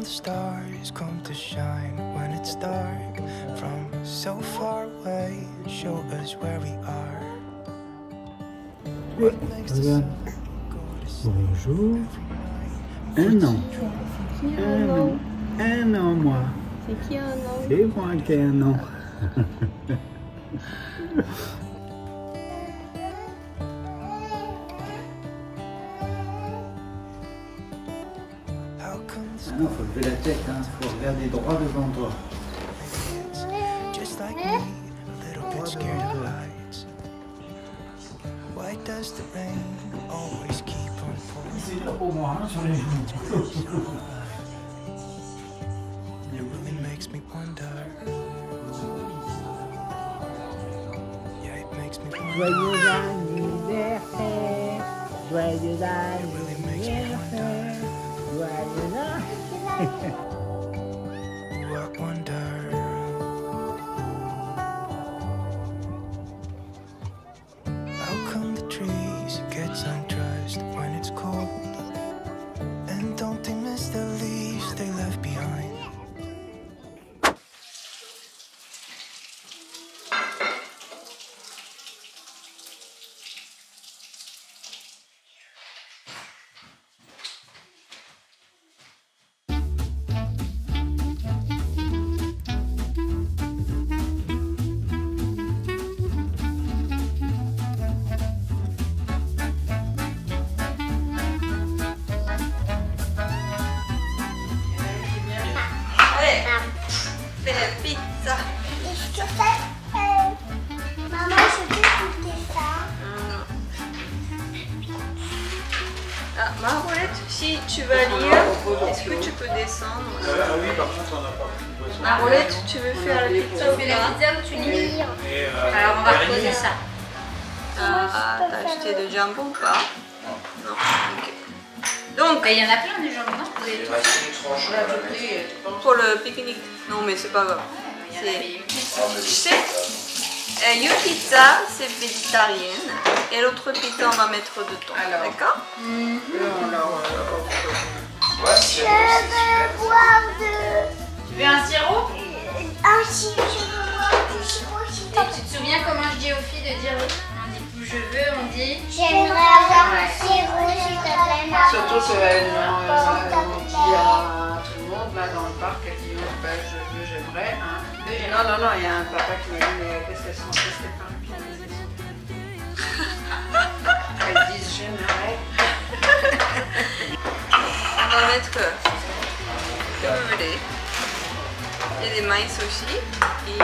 the stars come to shine when it's dark from so far away? Show us where we are. What makes the sun go to sleep Bonjour. every night? Un an. Un an, moi. C'est qui un an? C'est moi qui ai un an. How come the Ah non, faut lever la tête, hein. Faut regarder droit devant toi. kids just like me, a little bit scared of heights? Why does the rain always keep on pouring? C'est là pour moi, hein, sur les genoux. It really makes me wonder. Yeah, it makes me wonder. Joyeux anniversaire. Joyeux anniversaire. Joyeux anniversaire. Ooh, I wonder. How come the trees get undressed when it's cold? And don't they miss the leaves they left behind? Allez, fais la pizza. Est-ce que ça, maman, je peux goûter ça? Ah, Marolette, si tu vas lire, est-ce que tu peux descendre? Oui, par contre, on n'a pas pris de boisson. Marolette, tu veux faire la pizza ou Tu fais la pas? pizza ou tu lis? Et, Alors on va reposer ça. Ah, t'as acheté de jambon ou pas? Non. Ok. Donc, Il y en a plein des gens, non? Vous avez il tout reste une tranche. pour le pique-nique. Non, mais c'est pas grave. Il y en a payé une. Tu sais, une pizza, c'est végétarienne. Et l'autre pizza, on va mettre dedans. D'accord? Je veux boire Tu veux un sirop? un sirop. Je veux boire du sirop. Et tu te souviens comment je dis aux filles de dire on dit plus je veux, on dit J'aimerais avoir un sirop, s'il te plaît, maman. Surtout qu'elle dit à tout le monde, là dans le parc, elle dit oh, ben, je veux, j'aimerais. Hein. Non, non, non, il y a un papa qui m'a dit mais qu'est-ce qu'elles sont triste, les femmes qui disent elles disent j'aimerais. On va mettre comme vous voulez. Il y a des maïs aussi. Et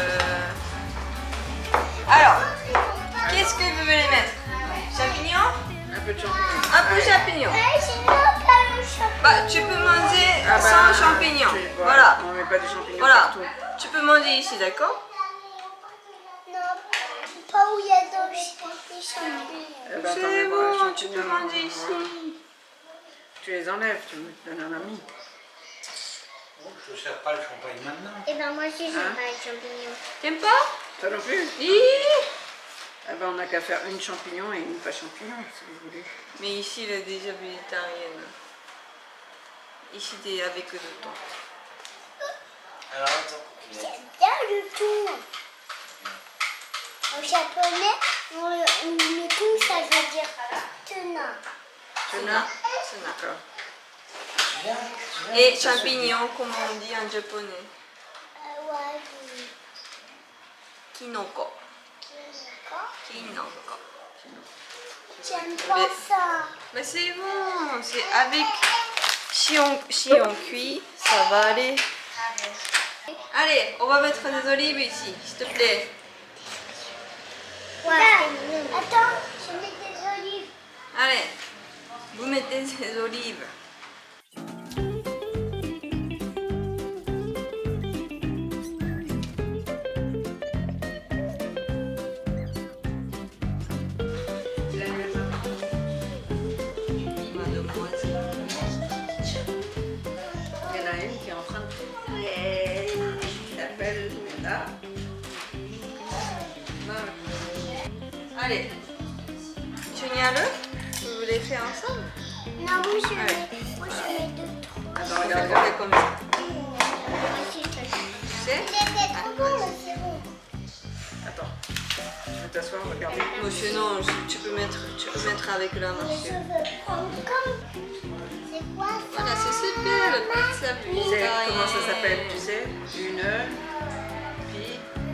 alors, qu'est-ce que vous voulez mettre? Champignons? Un peu de champignons. Un peu champignons. Sinon, pas le champignon. Bah, tu peux manger Ah bah, sans champignons. Voilà. On met pas de champignons Voilà. partout. Tu peux manger ici, d'accord? Non, pas où il y a des champignons. Eh ben, t'en C'est mets pas les bon, tu champignons, peux manger voilà. ici. Tu les enlèves, tu me donnes un ami. Je ne sers pas le champagne maintenant. Eh ben moi aussi, j'aime Hein? pas les champignons. T'aimes pas? Toi non plus? Hi. Eh ben, on n'a qu'à faire une champignon et une pas champignon, si vous voulez. Mais ici, elle est déjà végétarienne. Ici, t'es avec le thon. Alors attends. J'aime bien le thon. En japonais, le thon, ça veut dire tenant. Tuna. D'accord. Et champignons, comme on dit en japonais. Ouais, Kinoko. d'accord. Kinoko. J'aime pas ça. Mais c'est bon, c'est avec. Si on cuit, ça va aller. Allez, on va mettre des olives ici, s'il te plaît. Ouais. Attends, je mets des olives. Allez, vous mettez des olives. Il y en a une qui est en train de prier. Qui s'appelle Mela. Allez, génial. Vous voulez faire ensemble? Non, moi je Allez. mets deux, trois. Attends, On regarde, fait regarde. comme ça. Si, Tu sais? il était trop bon, c'est bon. Attends. Je vais t'asseoir, regarder. Bon, sinon, tu peux mettre avec la main. Je veux prendre comme. C'est quoi ça? Voilà, c'est super, le pizza Tu sais pizza. comment ça s'appelle, tu sais? Une pie.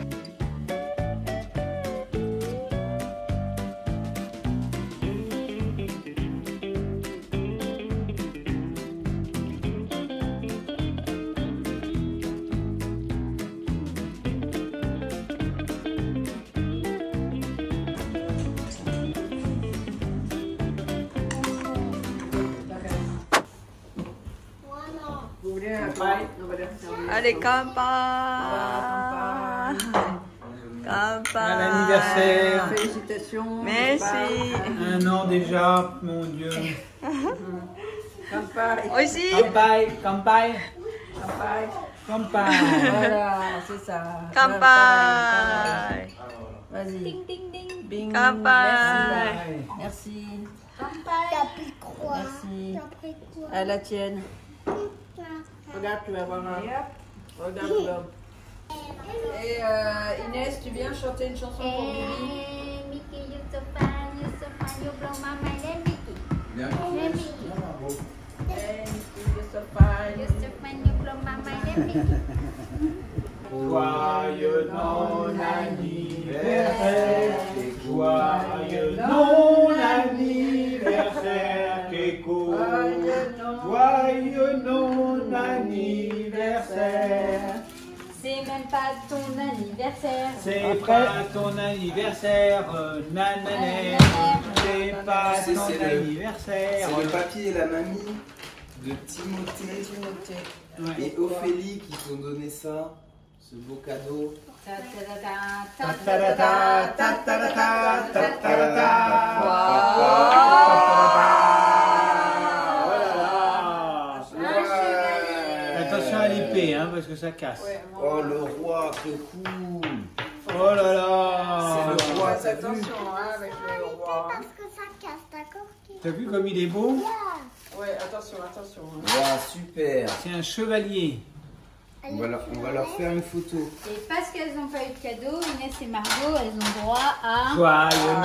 Voilà. Vous voulez un paille? On va les refermer. Allez, kampai. Bon anniversaire. Félicitations. Merci. 1 an déjà, mon Dieu. Kampai. Aussi. Kampai, kampai, Kampai. kampai. Voilà, c'est ça. Kampai. Vas-y. Ding, ding, ding. Bing. Kampai. Merci. T'as pris quoi? Merci. T'as pris quoi? À la tienne. Regarde, tu vas voir un. Regarde, tu vas. Et Inès, tu viens chanter une chanson pour Bibi? Mickey, you're so fine, you blow my mind. Hey, Mickey. Hey, Mickey, you're so fine. You're so fine, you blow my mind. Hey, Mickey. Joyeux non-anniversaire, joyeux non-anniversaire, Kéko. Joyeux non-anniversaire. C'est même pas ton anniversaire. C'est pas ton anniversaire, nananer. C'est pas Tu sais, ton c'est le- anniversaire. C'est le papy et la mamie de Timothée et Ophélie qui t'ont donné ça, ce beau cadeau. Attention à l'épée, hein, parce que ça casse. Oh le roi, que cool! Oh là là. C'est le roi, t'as vu? Attention hein, avec le roi. Parce que ça casse, d'accord? T'as vu comme il est beau? Ouais, attention, attention. hein. Wow, super! C'est un chevalier. On va leur faire une photo. Et parce qu'elles n'ont pas eu de cadeau, Inès et Margot, elles ont droit à... Joyeux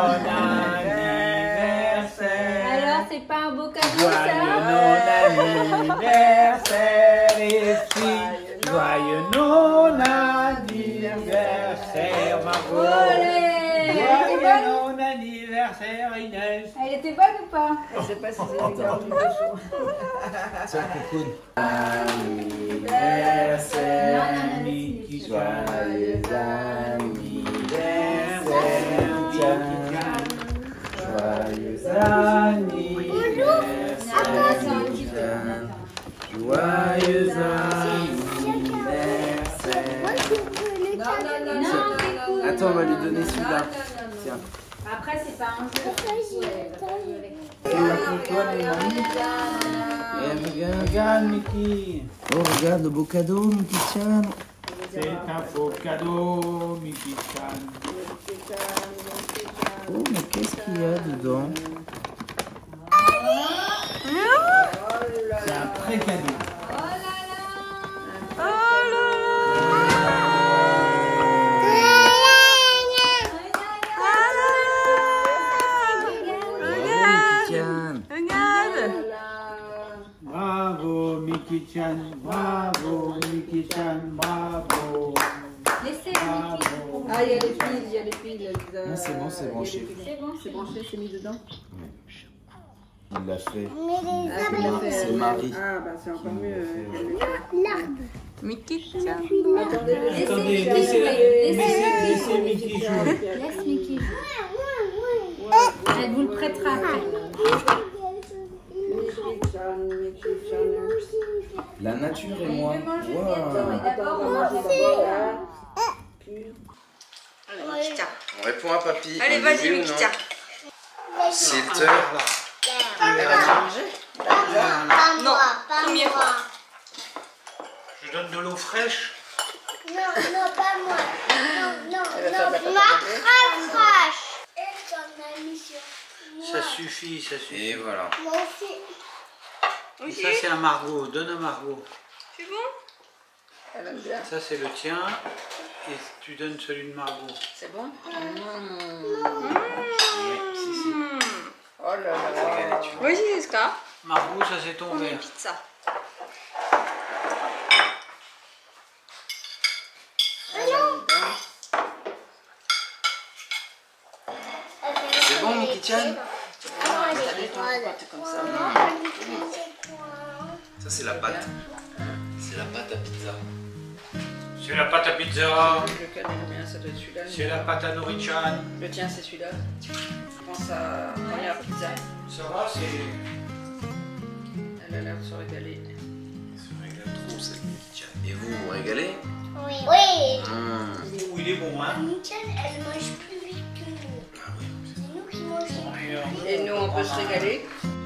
non-anniversaire. Alors, c'est pas un beau cadeau, Joyeux ça? non-anniversaire, les filles. Joyeux non-anniversaire, Margot. Olé! Joyeux non-anniversaire, Inès. Elle était bonne ou pas? Je sais pas si c'est les gars du cochon. Tiens, cocoon. Anniversaire, Non, Mickey Chan. Joyeux Anniversaire, Joyeux anniversaire. Joyeux anniversaire. Non, non, non, non, non, non. Attends, on va lui donner celui-là. Tiens. Après, c'est pas un jeu. C'est la cocotte et mamie. Et regarde, Mickey. Oh, regarde le beau cadeau, Mickey Chan. C'est un faux cadeau, Mickey Chan. Oh, mais qu'est-ce qu'il y a dedans? C'est un pré-cadeau. Bravo, Mickey Chan. Bravo, Mickey Chan. Bravo. Laissez Bravo. Ah, il y a les piles, il y a les piles. Non, c'est bon, c'est branché. C'est bon, C'est branché, c'est mis dedans. Il l'a fait. Mais les C'est Marie. Ah, bah c'est encore mieux. l'arbre. Mickey Chan. Attendez, Attendez, laissez Mickey jouer. Laisse Mickey jouer. Elle vous le prêtera après. La nature et moi. Wow. D'abord, on mange Allez, Mickey Chan. On répond à papy. Allez, On vas-y, dit oui ou Mickey non? Chan. C'est l'heure. Pas Non, moi, pas première moi. Je donne de l'eau fraîche. Non, non, pas moi. Non, non, Elle va faire de la non. pâte Ma à papier. crème fraîche. Et j'en ai mis sur moi. Ça suffit, ça suffit. Et voilà. Moi aussi. Oui. Ça c'est un Margot, donne un Margot. C'est bon? Elle aime bien. Ça c'est le tien et tu donnes celui de Margot. C'est bon? Oui, si. Oh là là. Oui, c'est ça. Margot, ça c'est ton verre. Pizza. C'est bon, Miki-chan? Comme ça. Ça, c'est la pâte. C'est la pâte à pizza. C'est la pâte à pizza. Lequel est le mien? Ça doit être celui-là. C'est la pâte à Norichan. Le tien, c'est celui-là. Je pense à la première pizza. Ça va, c'est... Elle a l'air de se régaler. Il se régale trop, cette Miki-chan. Et vous, vous régalez? Oui. Ouh, il est bon, hein? Miki-chan, elle mange plus vite que nous. Ah oui. C'est nous qui mangeons. Et nous, on peut se régaler.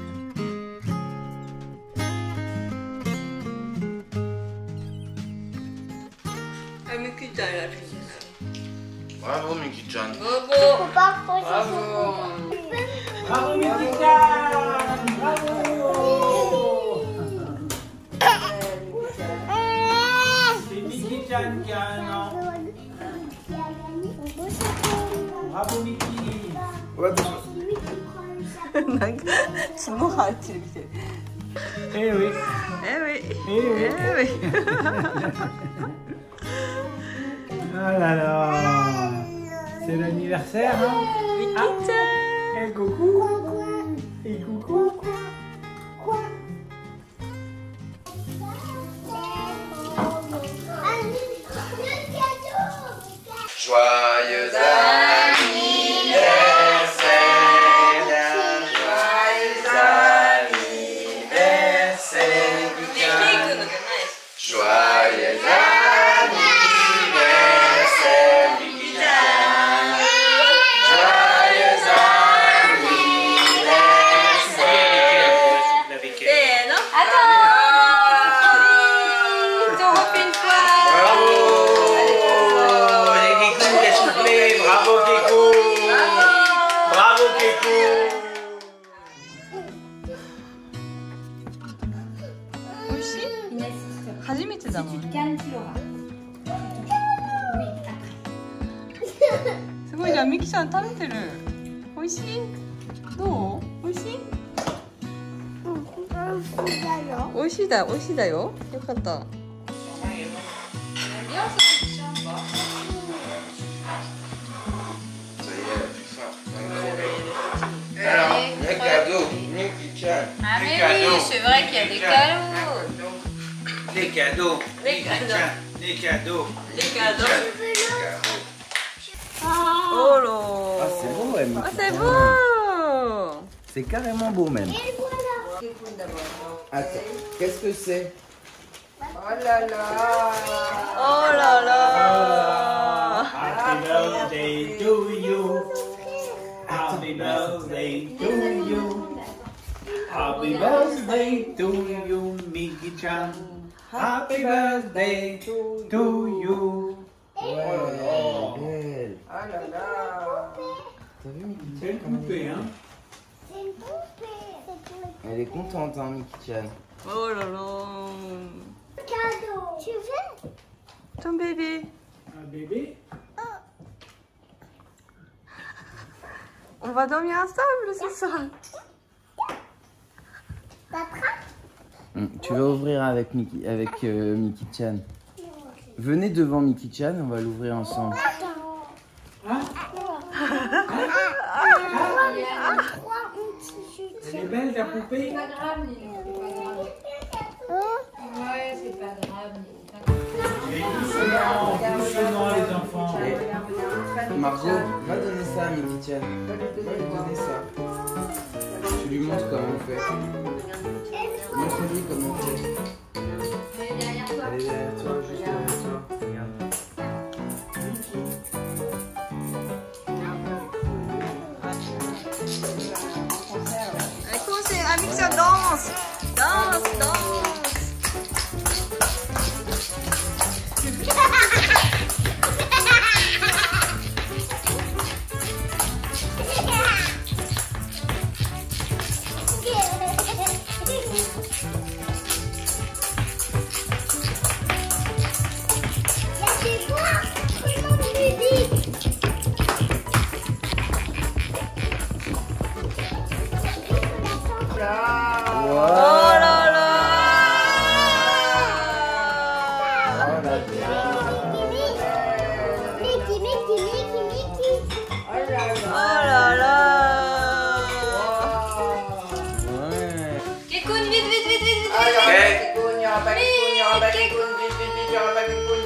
Ah, mais putain, la princesse. Bravo, Miki-chan. Bravo. Faut pas poser Bravo. Bravo Miki-chan! Bravo! C'est Miki-chan qui a un an. Bravo Miki! Ouais, bien sûr. Eh oui! Eh oui. Eh oui! Eh oui. Ah là là! C'est l'anniversaire, hein? Miki-chan. Et coucou! Et coucou! Joyeux anniversaire! Joyeux anniversaire, Miki-chan! Joyeux anniversaire, Miki-chan! Joyeux anniversaire! Eh non? Attends. Ils ont refait une fois. Bravo! Et Kikou qui a soufflé. Bravo Kikou! Bravo Kikou! Oishi? 初めてだもん。 Calme, tu l'auras. Oui, après. すごいじゃん、ミキちゃん食べてる。美味しい？どう？美味しい？美味しいだ、美味しいだよ。よかった。 Ça y est, elle a plus faim. Alors, les cadeaux, Miki-chan. Ah mais cadeaux. oui, c'est vrai qu'il y a des cadeaux. Les cadeaux! Les cadeaux. Les cadeaux! Les cadeaux. Cadeaux. Oh là. Ah, c'est beau, ouais, Ah, Miki-chan. c'est beau. C'est carrément beau, même. Attends, qu'est-ce que c'est? Oh là là. Oh là là. Happy birthday to you! Happy birthday to you! Happy birthday to you, Miki-chan! Happy birthday to you! Ouais, belle. Oh là là. T'as vu, Miki-chan? C'est une poupée, hein? C'est une poupée. Elle est contente, hein, Miki-chan. Oh là là. Cadeau. Tu veux? Ton bébé. Un bébé? On va dormir ensemble ce soir. Tu vas ouvrir avec Miki-chan. Venez devant Miki-chan, on va l'ouvrir ensemble. Elle est belle ta poupée? C'est pas grave, Nino, c'est pas grave. Ouais, c'est pas grave, Nino. Et doucement les enfants. Margot, va donner ça à Miki-chan. Va lui donner ça. Tu lui montres comment on fait. Montre-lui comment on fait. Elle est derrière toi. Elle est derrière toi, juste derrière toi. Regarde. Écoute, c'est un mixeur danse. Danse, danse. il n'y aura pas Kikoun, il n'y aura pas Kikoun, il n'y aura pas Kikoun, vite, vite, vite, il n'y aura pas Kikoun,